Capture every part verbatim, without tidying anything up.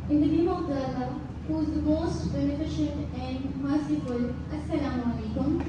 In the name of Allah, who is the most beneficent and merciful. Assalamu alaikum.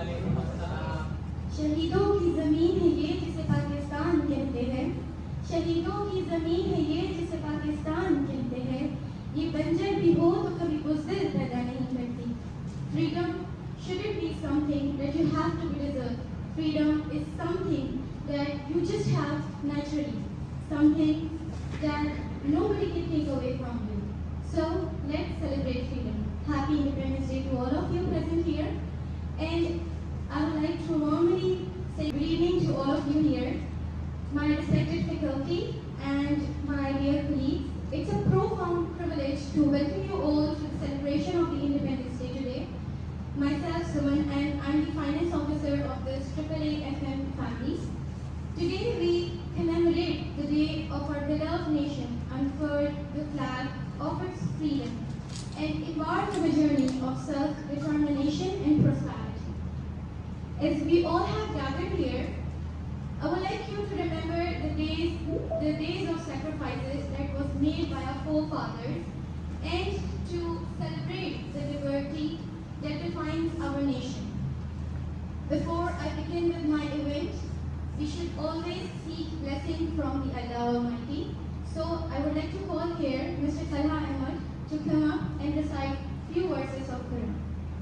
शहीदों की ज़मीन है ये जिसे पाकिस्तान कहते हैं, शहीदों की ज़मीन है ये जिसे पाकिस्तान कहते हैं, ये बंजर भी हो तो कभी बुज़दिल पैदा नहीं करती। Freedom shouldn't be something that you have to be deserved. Freedom is something that you just have naturally, something that nobody can take away from you. So let's celebrate freedom. Happy Independence Day to all of you present here. And I would like to warmly say good evening to all of you here, my respected faculty and my dear colleagues. It's a profound privilege to welcome you all to the celebration of the Independence Day today. Myself, Suman, and I'm the finance officer of this triple A F M families. Today we commemorate the day of our beloved nation, unfurled the flag of its freedom, and embark on a journey of self-determination and prosperity. As we all have gathered here, I would like you to remember the days, the days of sacrifices that was made by our forefathers, and to celebrate the liberty that defines our nation. Before I begin with my event, we should always seek blessing from the Allah Almighty. So I would like to call here Mister Talha Ahmad to come up and recite few verses of Quran.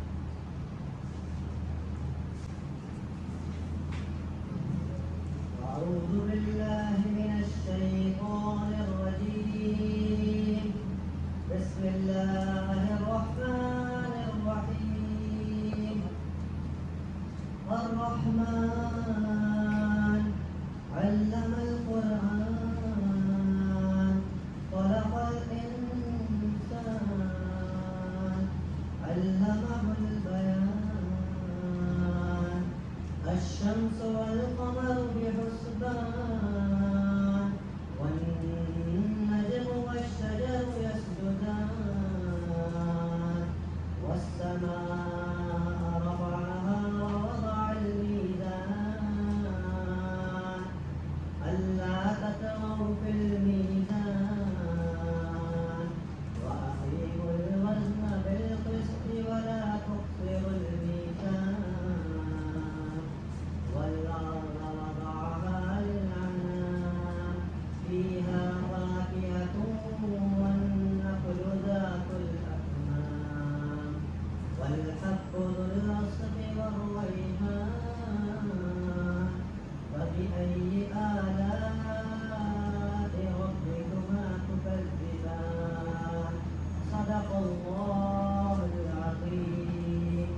أعوذ بالله من الشيطان الرجيم. بسم الله الرحمن الرحيم. الرحمن علم القرآن خلق الإنسان علمه البيان الشمس والقمر بحسبان والنجم والشجر يسجدان والسماء رفعها ووضع الميزان ألا تطغوا في الميزان وأقيموا الوزن بالقسط ولا تخسروا الميزان والأرض وضعها للأنام فيها فاكهة والنخل ذات الأكمام والحب ذو العصف والريحان فبأي آلاء ربكما تكذبان صدق الله العظيم.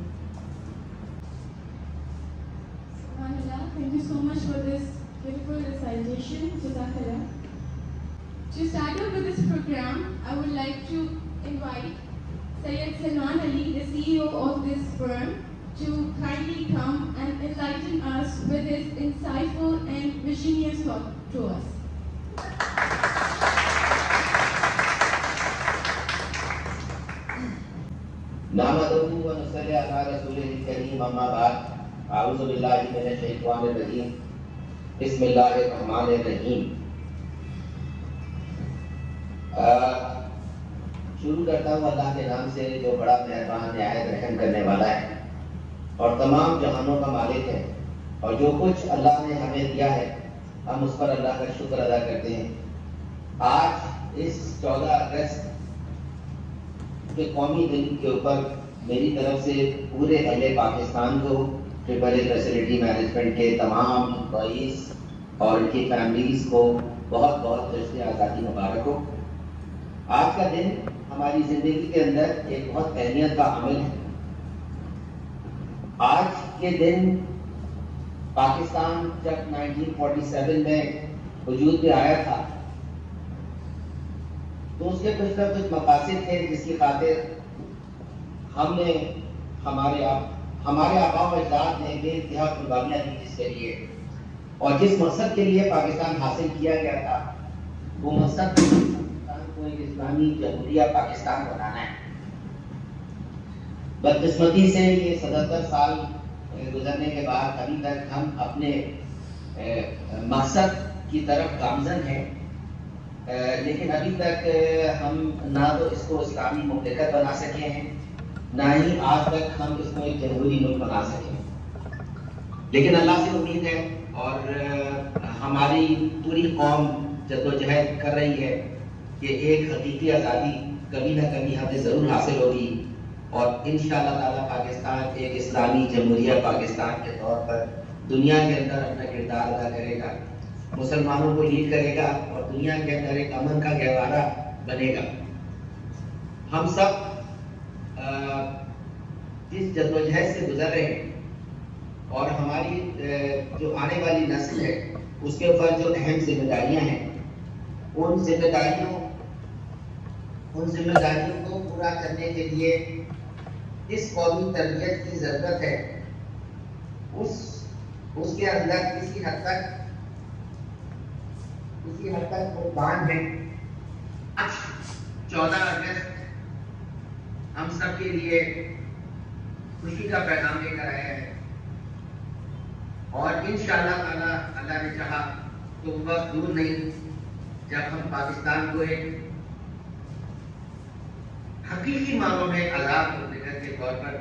Subhanallah, thank you so much for this beautiful recitation. Jazakallah. To start off with this program, I would like to invite Sayyid Salman Ali, the C E O of this firm, to kindly come and enlighten us with his insightful and visionary thought to us. नहमदुहु व नसल्ली अला रसूलिल करीम अम्मा बाद अऊज़ु बिल्लाहि मिनश शैतानिर रजीम बिस्मिल्लाहिर रहमानिर रहीम। शुरू करता हूँ अल्लाह के नाम से जो बड़ा मेहरबान निहायत रहम करने वाला है और तमाम जहानों का मालिक है, और जो कुछ अल्लाह ने हमें दिया है हम उस पर अल्लाह का शुक्र अदा करते हैं। आज इस चौदह अगस्त के कौमी दिन के ऊपर मेरी तरफ से पूरे अहले पाकिस्तान को ट्रिपल ए फैसिलिटी मैनेजमेंट के तमाम एम्प्लॉइज और उनकी फैमिलीज को बहुत बहुत जश्न आज़ादी मुबारक हो। आज का दिन हमारी जिंदगी के अंदर एक बहुत अहमियत का अमल है। आज के दिन पाकिस्तान जब उन्नीस सौ सैंतालीस में वजूद में आया था तो उसके कुछ ना कुछ मकासद थे जिसकी खातिर हमने हमारे आप हमारे आबा व अजदाद ने बेइंतहा कुर्बानियां दी जिसके लिए, और जिस मकसद के लिए पाकिस्तान हासिल किया गया था वो मकसद पाकिस्तान को एक इस्लामी जमहूरिया पाकिस्तान बनाना है। बदकिस्मती से ये सतहत्तर साल गुजरने के बाद अभी तक हम अपने मकसद की तरफ गामजन हैं। लेकिन अभी तक हम ना तो इसको इस्लामी मुमलिकत बना सके हैं, ना ही आज तक हम इसको एक जमहूरी मुल्क बना सके। लेकिन अल्लाह से उम्मीद है और हमारी पूरी कौम जद्दोजहद कर रही है कि एक हकीकी आज़ादी कभी ना कभी हमें ज़रूर हासिल होगी और इंशाअल्लाह ताला पाकिस्तान एक इस्लामी जमहूरिया पाकिस्तान के तौर पर दुनिया के अंदर अपना किरदार अदा करेगा, मुसलमानों को लीड करेगा और दुनिया के अंदर एक अमन का गहवारा बनेगा। हम सब जिस जद्दोजहद से गुजर रहे हैं और हमारी जो आने वाली नस्ल है उसके ऊपर जो अहम जिम्मेदारियां हैं, उन जिम्मेदारियों उन जिम्मेदारियों को पूरा करने के लिए इस कौमी तरबियत की जरूरत है। उस उसके अंदर किसी हद तक किसी हद तक कुर्बान है। आज चौदह अगस्त हम सब के लिए खुशी का पैगाम लेकर आया है और इंशाअल्लाह ताला अल्लाह ने चाहा तो वक्त दूर नहीं जब हम पाकिस्तान को एक हकीकी मानों में आजाद मुल्क के तौर पर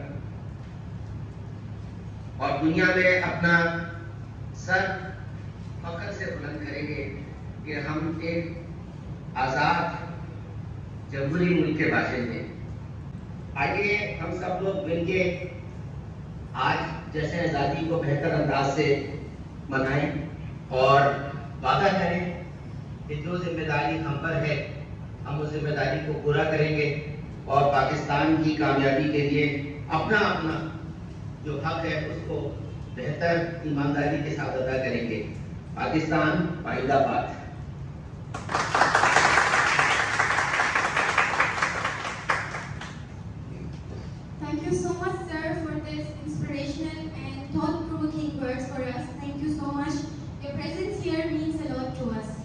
और दुनिया में अपना सर फख्र से बुलंद करेंगे कि हम एक आजाद जमहूरी मुल्क के बाशिंदे। आइए हम सब लोग मिलके आज जश्न आज़ादी को बेहतर अंदाज से मनाएं और वादा करें कि जो जिम्मेदारी हम पर है हम उस जिम्मेदारी को पूरा करेंगे और पाकिस्तान की कामयाबी के लिए अपना अपना जो हक है उसको बेहतर ईमानदारी के साथ अदा करेंगे। Pakistan पाइंदाबाद। Thank you so much, sir, for this inspirational and thought-provoking words for us. Thank you so much. Your presence here means a lot to us.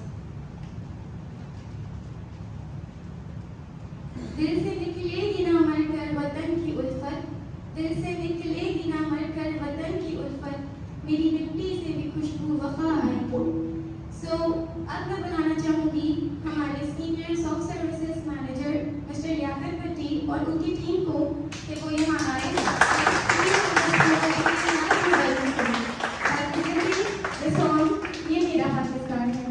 दिल से निकलेगी ना मरकर वतन की उल्फत, दिल से निकलेगी ना मरकर वतन की उल्फत, मेरी मिट्टी से भी खुशबू वफा आएगी। सो अब मैं बुलाना चाहूँगी हमारे senior soft services manager mister Yafar Bhatti और उनकी टीम को कि वो यहाँ आए। सॉन्ग ये मेरा पाकिस्तान है।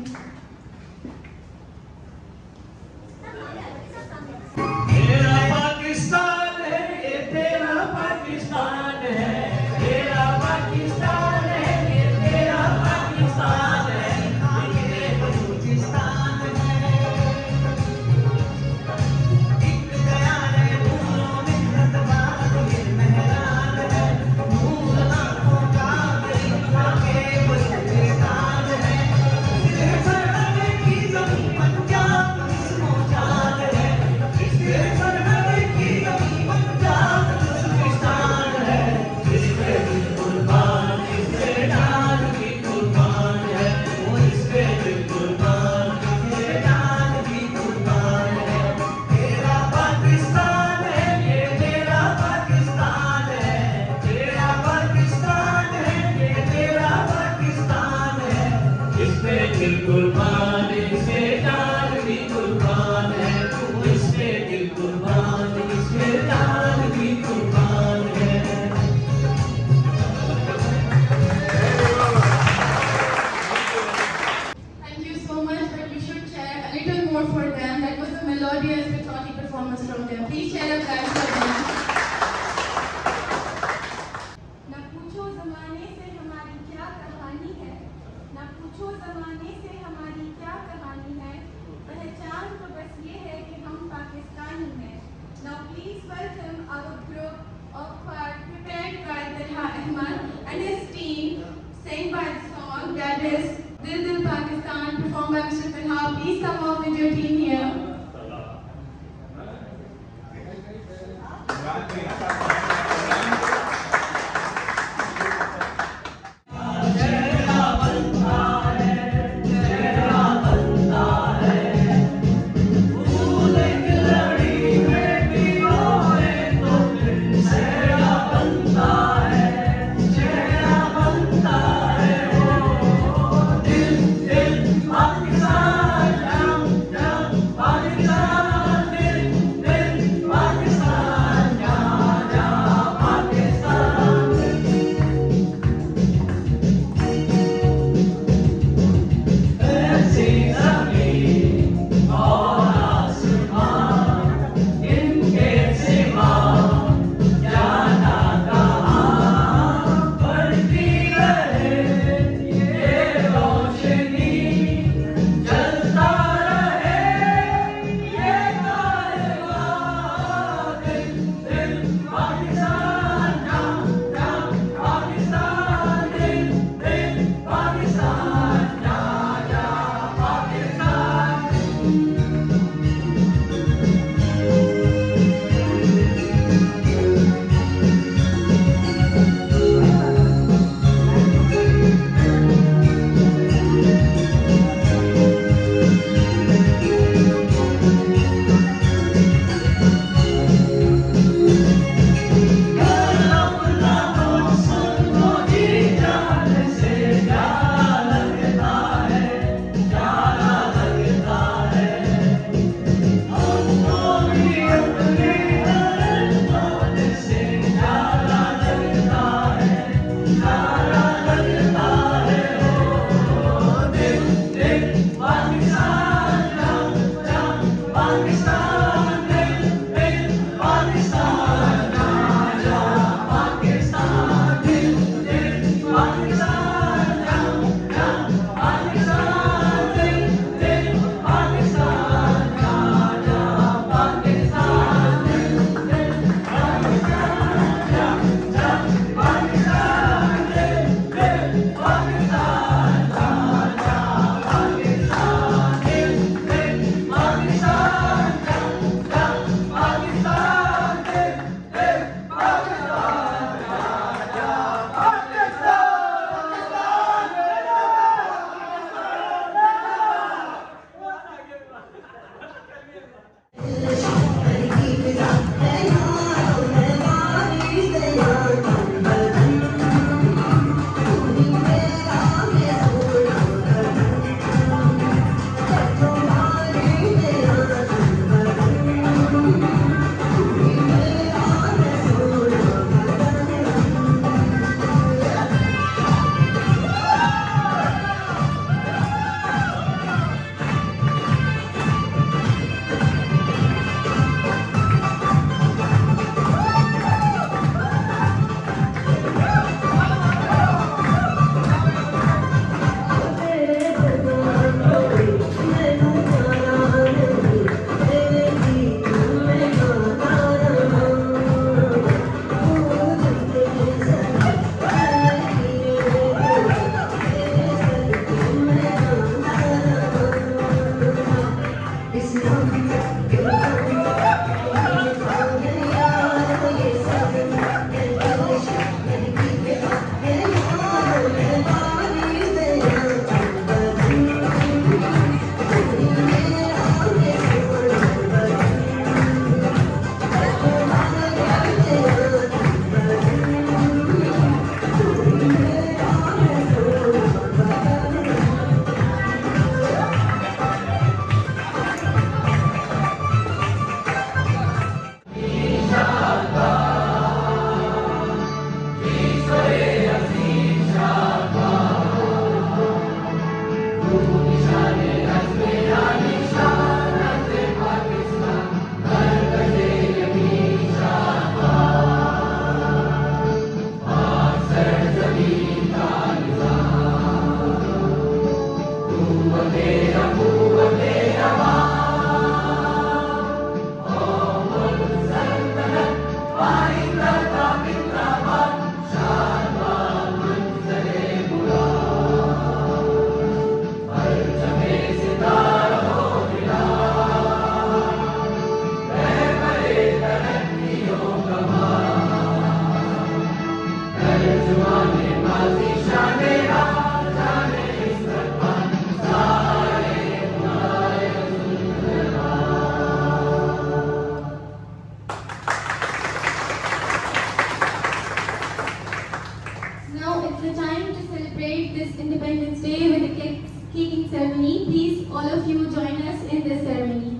this Independence Day with a cake caking ceremony. Please, all of you join us in this ceremony.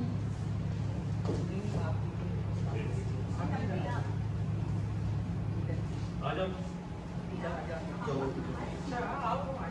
आ जाओ।